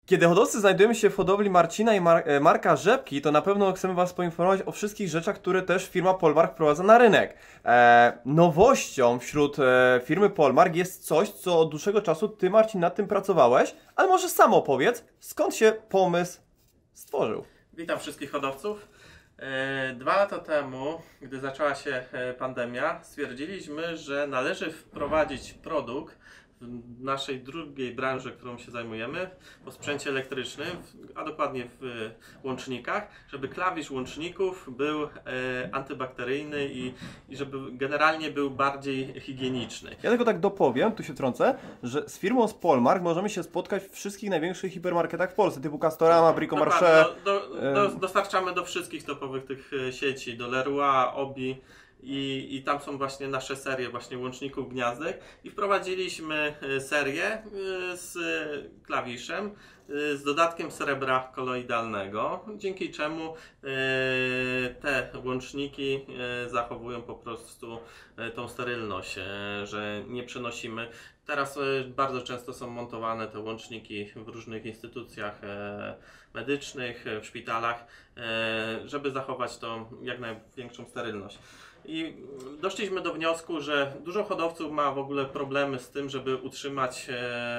Kiedy hodowcy znajdujemy się w hodowli Marcina i Marka Rzepki, to na pewno chcemy Was poinformować o wszystkich rzeczach, które też firma Polmark wprowadza na rynek. Nowością wśród firmy Polmark jest coś, co od dłuższego czasu Ty, Marcin, nad tym pracowałeś, ale może sam opowiedz, skąd się pomysł stworzył. Witam wszystkich hodowców. 2 lata temu, gdy zaczęła się pandemia, stwierdziliśmy, że należy wprowadzić produkt w naszej drugiej branży, którą się zajmujemy, po sprzęcie elektrycznym, a dokładnie w łącznikach, żeby klawisz łączników był antybakteryjny i żeby generalnie był bardziej higieniczny. Ja tylko tak dopowiem, tu się wtrącę, że z firmą z Polmark możemy się spotkać w wszystkich największych hipermarketach w Polsce, typu Castorama, Bricomarché. Dostarczamy do wszystkich topowych tych sieci, do Leroy, Obi. I tam są właśnie nasze serie właśnie łączników gniazdek i wprowadziliśmy serię z klawiszem z dodatkiem srebra koloidalnego, dzięki czemu te łączniki zachowują po prostu tą sterylność, że nie przenosimy. Teraz bardzo często są montowane te łączniki w różnych instytucjach medycznych, w szpitalach, żeby zachować tą jak największą sterylność. I doszliśmy do wniosku, że dużo hodowców ma w ogóle problemy z tym, żeby utrzymać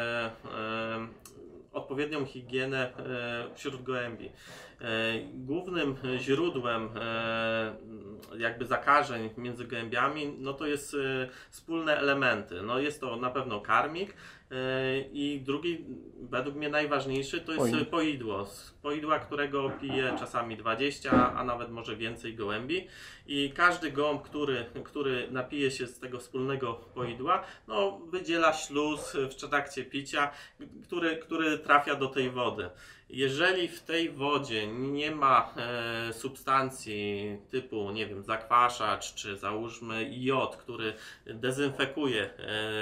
odpowiednią higienę wśród gołębi. Głównym źródłem jakby zakażeń między gołębiami, no to jest wspólne elementy. No jest to na pewno karmik i drugi, według mnie najważniejszy, to jest poidło. Z poidła, którego pije czasami 20, a nawet może więcej gołębi. I każdy gołąb, który napije się z tego wspólnego poidła, no wydziela śluz w trakcie picia, który trafia do tej wody. Jeżeli w tej wodzie nie ma substancji typu, nie wiem, zakwaszacz, czy załóżmy jod, który dezynfekuje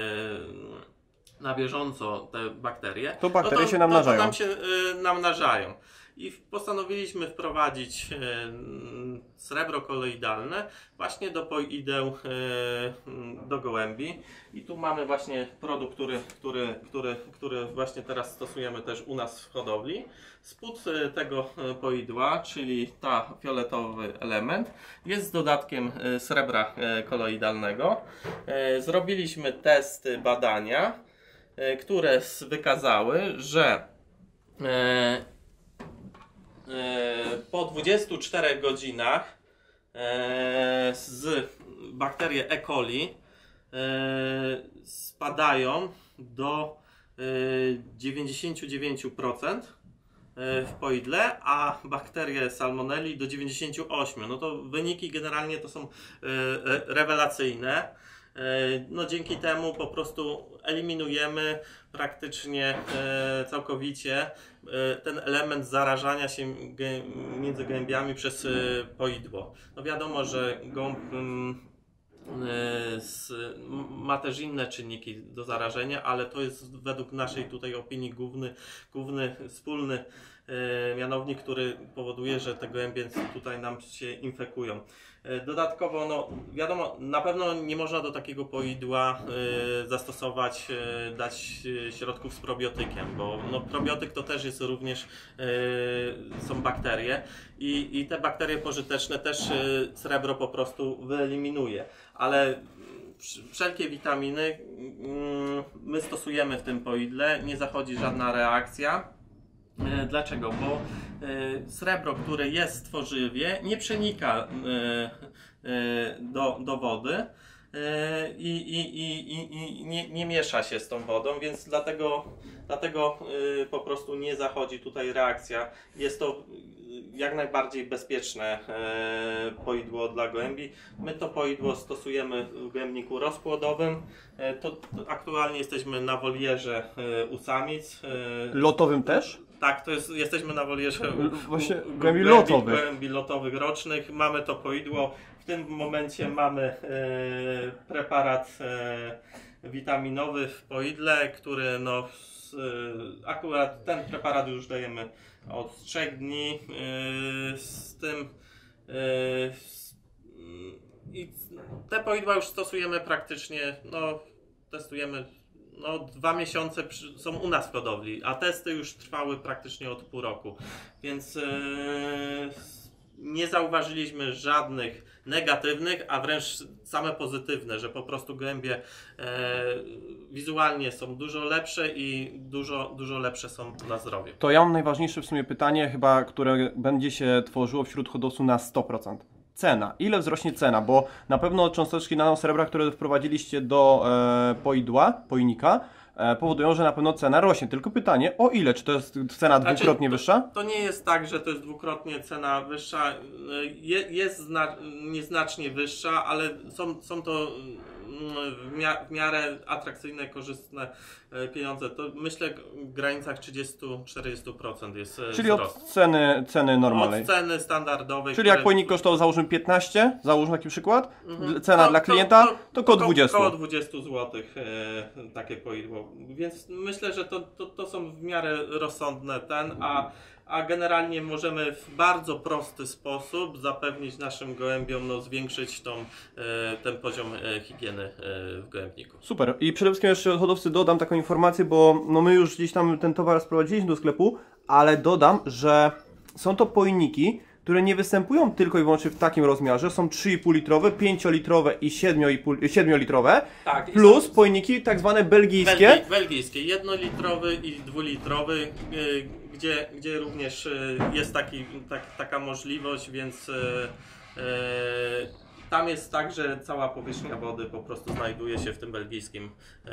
na bieżąco te bakterie, to bakterie się namnażają. To nam się namnażają. I postanowiliśmy wprowadzić srebro koloidalne właśnie do poideł do gołębi. I tu mamy właśnie produkt, który właśnie teraz stosujemy też u nas w hodowli. Spód tego poidła, czyli ta fioletowy element, jest z dodatkiem srebra koloidalnego. Zrobiliśmy testy, badania, które wykazały, że po 24 godzinach z bakterie E. coli spadają do 99% w poidle, a bakterie salmonelli do 98%. No to wyniki generalnie to są rewelacyjne. No dzięki temu po prostu eliminujemy praktycznie całkowicie ten element zarażania się między gołębiami przez poidło. No wiadomo, że gołąb ma też inne czynniki do zarażenia, ale to jest według naszej tutaj opinii główny wspólny mianownik, który powoduje, że te gołębie tutaj nam się infekują. Dodatkowo, no wiadomo, na pewno nie można do takiego poidła zastosować, dać środków z probiotykiem, bo no, probiotyk to też jest również, są bakterie i te bakterie pożyteczne też srebro po prostu wyeliminuje, ale wszelkie witaminy my stosujemy w tym poidle, nie zachodzi żadna reakcja. Dlaczego? Bo srebro, które jest w tworzywie, nie przenika do wody i nie miesza się z tą wodą, więc dlatego po prostu nie zachodzi tutaj reakcja. Jest to jak najbardziej bezpieczne poidło dla gołębi. My to poidło stosujemy w gołębniku rozpłodowym. To aktualnie jesteśmy na wolierze u samic. Lotowym też? Tak, jesteśmy na wolierze właśnie gołębi lotowych rocznych. Mamy to poidło. W tym momencie mamy preparat witaminowy w poidle, który no, akurat ten preparat już dajemy od 3 dni. Z tym i te poidła już stosujemy praktycznie, no testujemy no 2 miesiące są u nas w hodowli, a testy już trwały praktycznie od pół roku, więc nie zauważyliśmy żadnych negatywnych, a wręcz same pozytywne, że po prostu gołębie wizualnie są dużo lepsze i dużo lepsze są na zdrowie. To ja mam najważniejsze w sumie pytanie, chyba, które będzie się tworzyło wśród hodowców na 100%. Cena. Ile wzrośnie cena? Bo na pewno cząsteczki nanosrebra, które wprowadziliście do pojnika, powodują, że na pewno cena rośnie. Tylko pytanie, o ile? Czy to jest cena dwukrotnie wyższa? To nie jest tak, że to jest dwukrotnie cena wyższa. Jest nieznacznie wyższa, ale są to w miarę atrakcyjne, korzystne pieniądze. To myślę w granicach 30-40% jest Czyli wzrost. od ceny normalnej. Od ceny standardowej. Czyli jak pojemnik kosztował, załóżmy 15, załóżmy taki przykład, cena dla klienta to około 20. Około 20 zł takie poidło. Więc myślę, że to są w miarę rozsądne a generalnie możemy w bardzo prosty sposób zapewnić naszym gołębiom, zwiększyć ten poziom higieny w gołębniku. Super. I przede wszystkim jeszcze hodowcy dodam taką informację, bo my już gdzieś tam ten towar sprowadziliśmy do sklepu, ale dodam, że są to pojemniki, które nie występują tylko i wyłącznie w takim rozmiarze. Są 3,5 litrowe, 5-litrowe i 7-litrowe, tak, plus pojemniki tak zwane belgijskie. Belgijskie, 1-litrowy i 2-litrowy, gdzie również jest taka możliwość, więc tam jest tak, że cała powierzchnia wody po prostu znajduje się w tym belgijskim,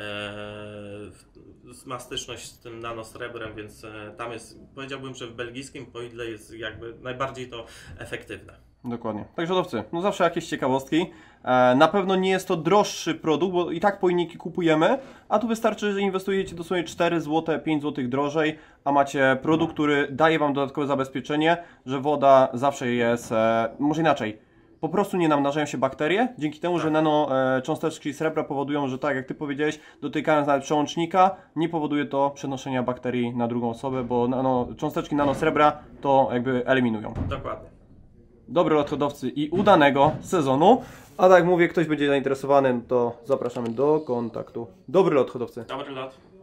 ma styczność z tym nanosrebrem, więc tam jest, powiedziałbym, że w belgijskim poidle jest jakby najbardziej to efektywne. Dokładnie. Także hodowcy, zawsze jakieś ciekawostki. Na pewno nie jest to droższy produkt, bo i tak pojemniki kupujemy, a tu wystarczy, że inwestujecie dosłownie 4 zł, 5 zł drożej, a macie produkt, który daje Wam dodatkowe zabezpieczenie, że woda zawsze jest, może inaczej, po prostu nie namnażają się bakterie, dzięki temu, że cząsteczki srebra powodują, że tak jak Ty powiedziałeś, dotykając nawet przełącznika, nie powoduje to przenoszenia bakterii na drugą osobę, bo cząsteczki nanosrebra to jakby eliminują. Dokładnie. Dobry lot hodowcy i udanego sezonu. A tak jak mówię, ktoś będzie zainteresowany, to zapraszamy do kontaktu. Dobry lot hodowcy. Dobry lot.